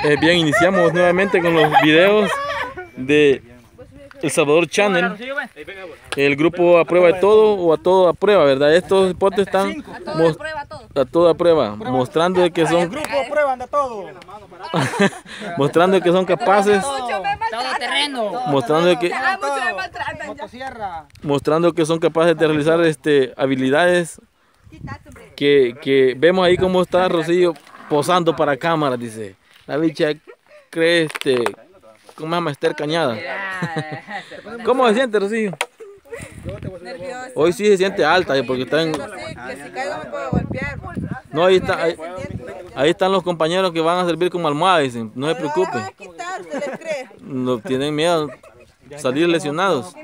Bien, iniciamos nuevamente con los videos de El Salvador Channel. El grupo A Prueba de Todo o A Todo a Prueba, ¿verdad? Estos hipotes están a todo a prueba, mostrando de que son... El grupo prueban de todo. mostrando que son capaces, mostrando que son capaces de realizar habilidades que vemos ahí como está Rocío posando para cámara, dice. La bicha cree ¿cómo se llama? Esther Cañada. ¿Cómo se siente, Rocío? Nerviosa. Hoy sí se siente alta porque está en... Que si caigo me puedo golpear. No, ahí están los compañeros que van a servir como almohada, dicen. No se preocupen. No tienen miedo salir lesionados.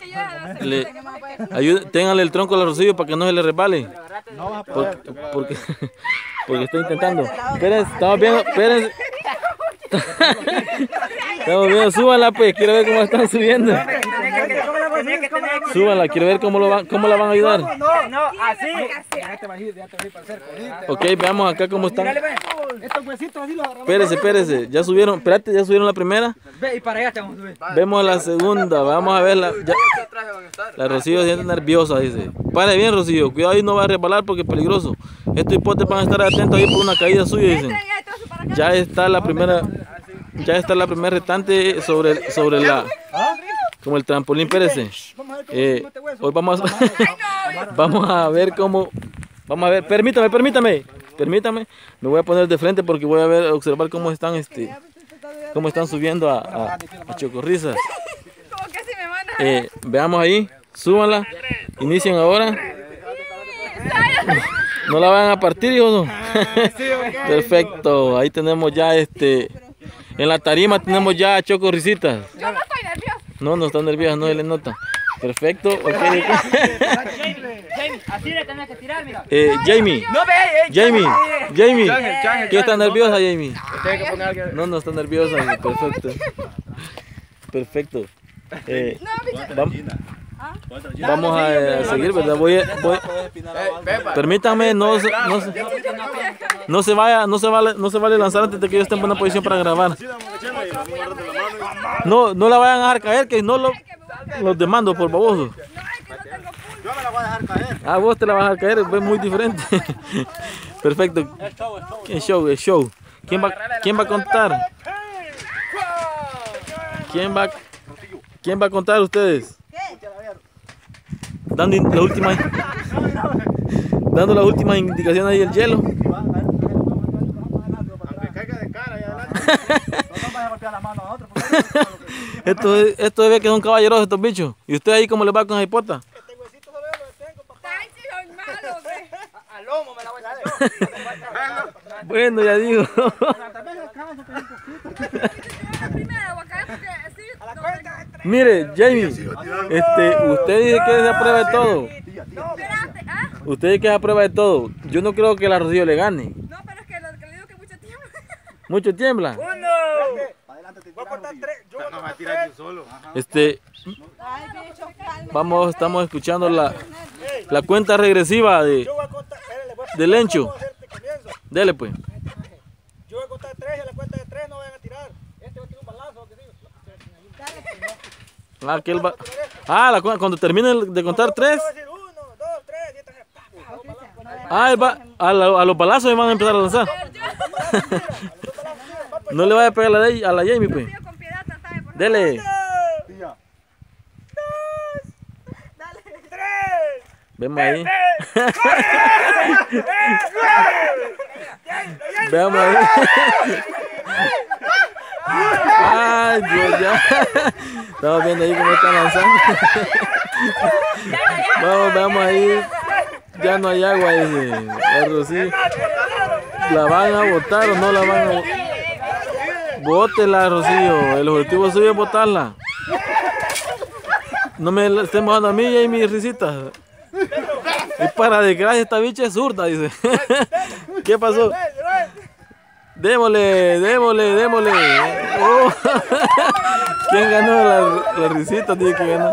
Ténganle el tronco a la Rocío para que no se le resbale. Porque está intentando. Espérense, estamos viendo, espérense. Estamos viendo, súbanla pues, quiero ver cómo están subiendo. Súbanla, quiero ver cómo la van a ayudar. No, así. Ok, veamos acá cómo están. Espérese, ya subieron, espérate, ya subieron la primera. Y para allá estamos subiendo. Vemos la segunda, vamos a ver la Rocío se siente nerviosa, dice. Pare bien, Rocío, cuidado ahí, no va a resbalar porque es peligroso. Estos hipotes van a estar atentos ahí por una caída suya, dicen. Ya está la primera retante sobre la, como el trampolín, espérese. Hoy vamos a ver cómo, permítame, me voy a poner de frente porque voy a observar cómo están subiendo a Chocorrizas. Veamos ahí, súbanla, inician ahora. No la van a partir, hijos. Perfecto, ahí tenemos ya en la tarima tenemos ya a Chocorricitas. Yo no estoy nerviosa. No está nerviosa, no se le nota. Perfecto, ok. Así le tenés que tirar, mira. Jamie, ¿qué está nerviosa, Jamie? No está nerviosa, perfecto. Vamos a seguir, ¿verdad? Permítame, no se vale lanzar antes de que yo esté en buena posición para grabar. No la vayan a dejar caer, que no los demando por baboso. Yo me la voy a dejar caer. Ah, vos te la vas a dejar caer, es muy diferente. Perfecto. Es show. ¿Quién va a contar? ¿Quién va a contar ustedes? Dando las últimas indicaciones ahí el hielo. Aunque caiga de cara allá adelante. No vaya a golpear la mano a otro. Esto debe que son caballeros estos bichos. ¿Y usted ahí cómo le va con la hipota? Este huesito solo yo lo tengo, papá. Ay, sí, soy malo, güey. Al lomo me la voy a echar. Bueno, ya digo. Mire, Jamie, usted dice que es a prueba de todo. Usted dice que es a prueba de todo. Yo no creo que la Rocío le gane. No, pero es que lo que le digo que mucho tiembla. ¿Mucho tiembla? ¡Uno! Voy a cortar tres. Yo voy a cortar tres. Solo. Estamos escuchando la cuenta regresiva del Lencho. Dele pues. Yo voy a contar tres y a la cuenta de tres no vayan a tirar. Este va a tirar un balazo. Cuando termine de contar tres. 1, 2, 3 y esta a los balazos van a empezar a lanzar. No le vaya a pegar a la Jamie, pues. Dele. Vemos ahí. Veamos ahí. Ay, Dios, ya. Estamos viendo ahí cómo están lanzando. Veamos ahí. Ya no hay agua, dice la Rocío. ¿La van a botar o no la van a botar? Bótela, Rocío. El objetivo suyo es botarla. No me estén mojando a mí y a mis risitas. Y para desgracia esta bicha es zurda, dice. ¿Qué pasó? Démosle. Oh. ¿Quién ganó? La risita tiene que ganar.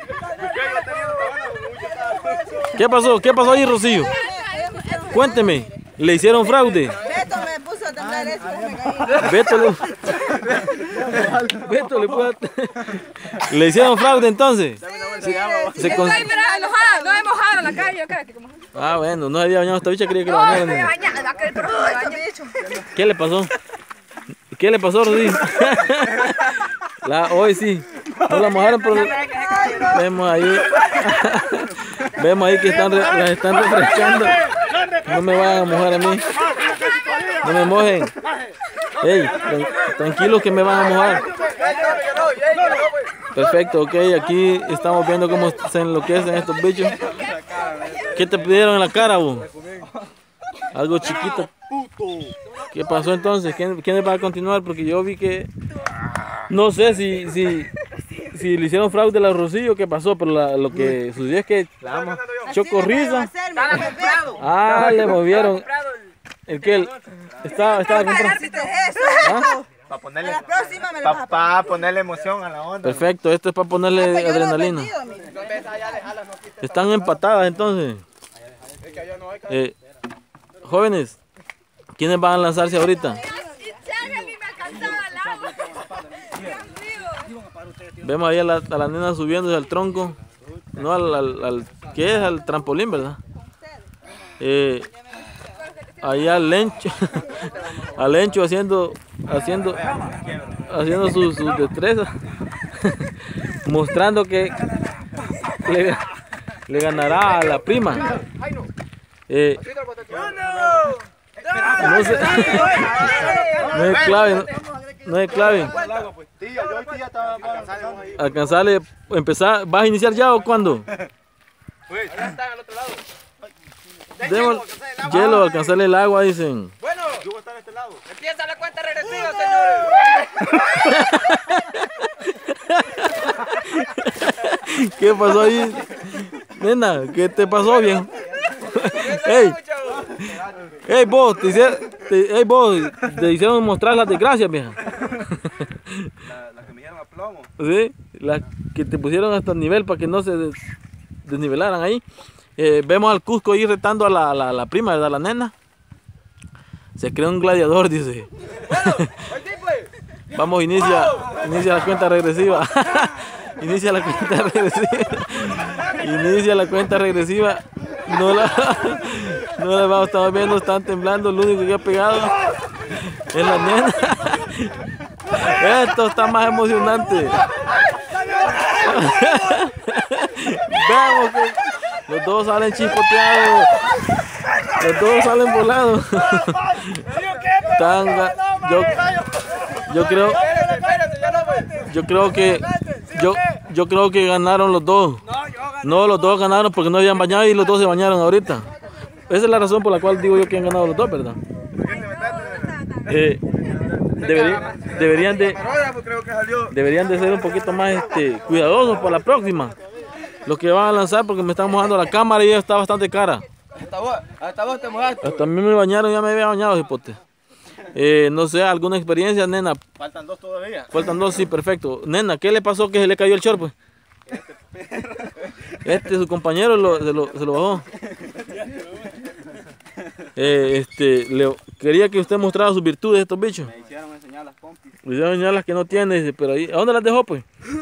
¿Qué pasó ahí, Rocío? Cuénteme, ¿le hicieron fraude? Beto me puso a temblar Beto le puede... ¿Le hicieron fraude entonces? Estoy enojada, no he mojado en la calle. Ah, bueno, no había bañado esta bicha, quería que lo bañaran. ¿Qué le pasó? ¿Qué le pasó, Rosy? Hoy sí. No la mojaron, pero vemos ahí. Vemos ahí que las están refrescando. No me vayan a mojar a mí. No me mojen. Ey, tranquilos que me van a mojar. Perfecto, ok. Aquí estamos viendo cómo se enloquecen estos bichos. ¿Qué te pidieron en la cara, vos? Algo chiquito. ¿Qué pasó entonces? ¿Quién va a continuar? Porque yo vi que... No sé si le hicieron fraude a la Rocío, ¿qué pasó? Pero lo que sucedió es que Chocorrisa. Ah, le movieron. ¿El qué? Estaba comprando. Para ponerle emoción a la onda. Perfecto, esto es para ponerle adrenalina. Están empatadas entonces. Jóvenes, ¿quiénes van a lanzarse ahorita? Vemos ahí a la nena subiéndose al tronco. No ¿qué es? Al trampolín, ¿verdad? Ahí al Lencho. Al Lencho haciendo sus destrezas. Mostrando que le ganará a la prima. No sé. No es clave. No es clave. Alcanzarle, empezar. ¿Vas a iniciar ya o cuándo? Demos hielo, alcanzarle el agua, dicen. Bueno, yo voy a estar a este lado. Empieza la cuenta regresiva, señores. ¿Qué pasó ahí? Nena, ¿qué te pasó, viejo? Ey, vos, te hicieron mostrar las desgracias, vieja. Las que me dieron a plomo. Sí, las que te pusieron hasta el nivel para que no se desnivelaran ahí. Vemos al Cusco ahí retando a la prima, ¿verdad? La nena. Se creó un gladiador, dice. Vamos, inicia la cuenta regresiva. Inicia la cuenta regresiva. Inicia la cuenta regresiva. No la vamos, estamos viendo, están temblando. Lo único que ha pegado es la nena. Esto está más emocionante. Veamos que los dos salen chispoteados. Los dos salen volados. Yo creo que ganaron los dos. No, los dos ganaron porque no habían bañado y los dos se bañaron ahorita. Esa es la razón por la cual digo yo que han ganado los dos, ¿verdad? Deberían de ser un poquito más cuidadosos para la próxima. Los que van a lanzar, porque me están mojando la cámara y ella está bastante cara. Hasta vos te mojaste. Hasta a mí me bañaron, ya me había bañado, hipote. No sé, ¿alguna experiencia, nena? Faltan dos todavía. Faltan dos, sí, perfecto. Nena, ¿qué le pasó que se le cayó el short, pues? Su compañero se lo bajó. Quería que usted mostrara sus virtudes de estos bichos. Me hicieron enseñar las pompis. Me hicieron enseñar las que no tiene, dice, pero ahí, ¿a dónde las dejó, pues?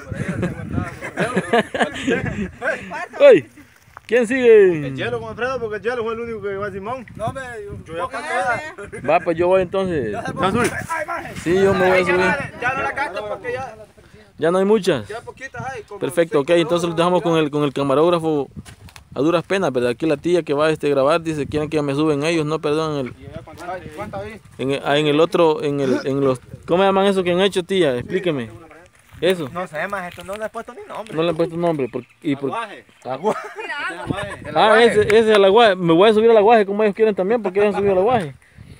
¡Ey! ¿Quién sigue? El hielo con Alfredo, porque el hielo fue el único que va a Simón. No, yo ya pasé. Va, pues yo voy entonces. Sí, yo me voy a subir. Ya no la gasto porque ya... Ya no hay muchas. Ya poquitas hay. Perfecto, ok, entonces los dejamos con el camarógrafo a duras penas, ¿verdad? Aquí la tía que va a grabar dice, quieren que me suben ellos, no, perdón. En el otro, en los... ¿Cómo llaman eso que han hecho, tía? Explíqueme. Eso. No sé, más esto no le he puesto ni nombre. No le he puesto nombre. Aguaje. Ah, ese es el aguaje. Me voy a subir al aguaje como ellos quieren también, porque ellos han subido al aguaje.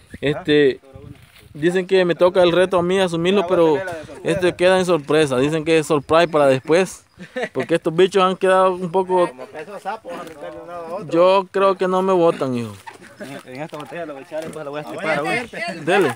Dicen que me toca el reto a mí asumirlo, pero esto queda en sorpresa. Dicen que es surprise para después, porque estos bichos han quedado un poco... Yo creo que no me botan, hijo. En esta botella lo voy a echar, después la voy a estripar. Dele.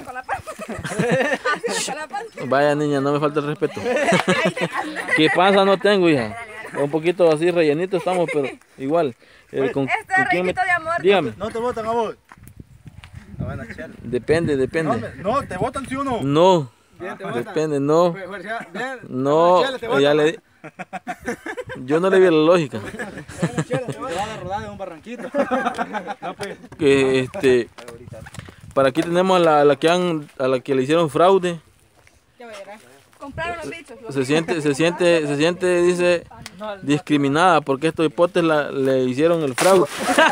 Vaya niña, no me falta el respeto. ¿Qué pasa? No tengo, hija. Un poquito así rellenito estamos, pero igual. ¿Con quién me... de amor. Dígame. No te botan a vos. Depende, depende. No, te votan si uno. No. Bien, te votan. Depende, no. Bien, No, Chela, te votan. ya le di. Yo no le vi la lógica. Chela, te van a rodar en un barranquito. Que para aquí tenemos a la que le hicieron fraude. Ya verás. Compraron los bichos. Se siente, dice, discriminada porque estos hipotes le hicieron el fraude.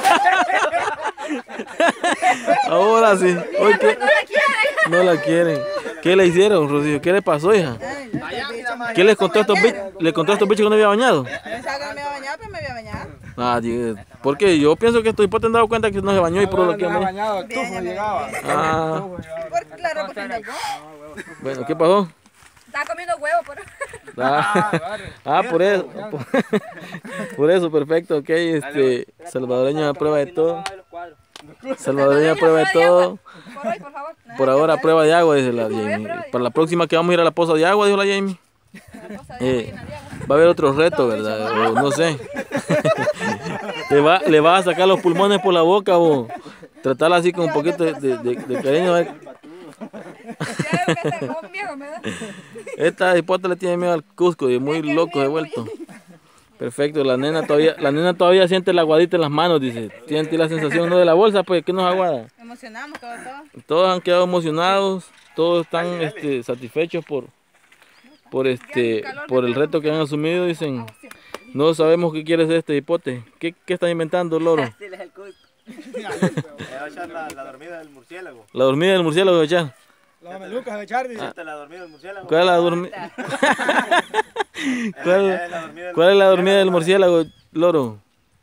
Ahora sí. Hoy que no la quieren. ¿Qué le hicieron, Rocío? ¿Qué le pasó, hija? ¿Qué les contó a estos bichos? ¿Le contó a estos bichos que no había bañado? Pensaba que no me iba a bañar, pero me iba a bañar. Ah, porque yo pienso que estos hipotes han dado cuenta que no se bañó y por lo que me bañado, tú no llegaba. Ah, Por la ropa que me bueno, ¿qué pasó? Estaba comiendo huevo por... Por eso. Por eso, perfecto, ok. Salvadoreño a prueba de todo. Salvadoreño a prueba de todo. Por hoy, por favor. Por ahora prueba de agua, dice la Jamie. Para la próxima que vamos a ir a la poza de agua, dijo la Jamie. Va a haber otro reto, ¿verdad? O no sé. Le va a sacar los pulmones por la boca o tratarla así con un poquito de cariño. Esta hipote le tiene miedo al Cusco y es muy loco de vuelto. Perfecto, la nena todavía siente la aguadita en las manos, dice. Siente la sensación no de la bolsa, pues que nos aguada. Emocionamos todo. Todos han quedado emocionados, todos están satisfechos por el reto que han asumido, dicen. No sabemos qué quiere ser este hipote. ¿Qué está inventando, loro? Le va a echar la dormida del murciélago. La dormida del murciélago de echar. La mameluca de echar, dice. La dormida del murciélago. ¿Cuál es la dormida? ¿Cuál es la dormida del murciélago, loro?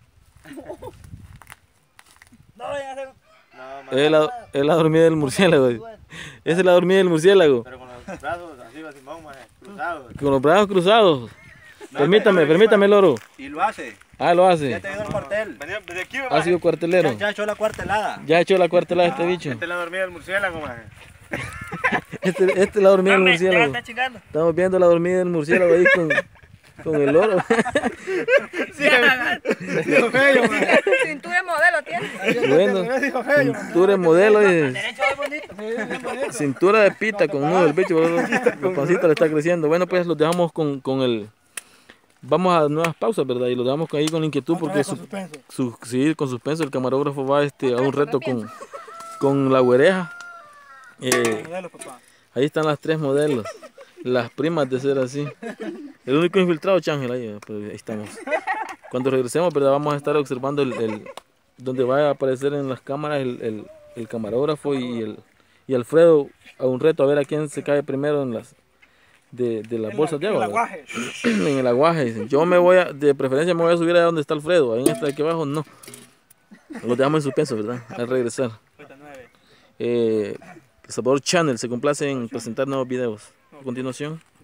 Es la dormida del murciélago. Esa es la dormida del murciélago. Pero con los brazos así, Simón, cruzados. Con los brazos cruzados. Permítame, loro. Y lo hace. Ah, lo hace. Ya te dio el cuartel. Ha sido cuartelero. Ya echó la cuartelada. Ya echó la cuartelada este bicho. Esta es la dormida del murciélago, man. Esta es la dormida del murciélago. Estamos viendo la dormida del murciélago ahí con el loro. Cintura modelo tiene. Bueno, cintura modelo y cintura de pita con nudo el bicho. La pancita le está creciendo. Bueno, pues los dejamos con el... Vamos a nuevas pausas, ¿verdad? Y los dejamos ahí con inquietud porque sí, con suspenso. El camarógrafo va a un reto con la güereja. Ahí están las 3 modelos. Las primas de ser así. El único infiltrado, Chángel, ahí estamos. Cuando regresemos, ¿verdad? Vamos a estar observando donde va a aparecer en las cámaras el camarógrafo y Alfredo a un reto a ver a quién se cae primero en las las bolsas de agua. En el aguaje, dicen. Yo de preferencia me voy a subir allá donde está Alfredo. Ahí en esta de aquí abajo no. Los dejamos en suspenso, ¿verdad? Al regresar. Salvador Channel se complace en presentar nuevos videos. A continuación.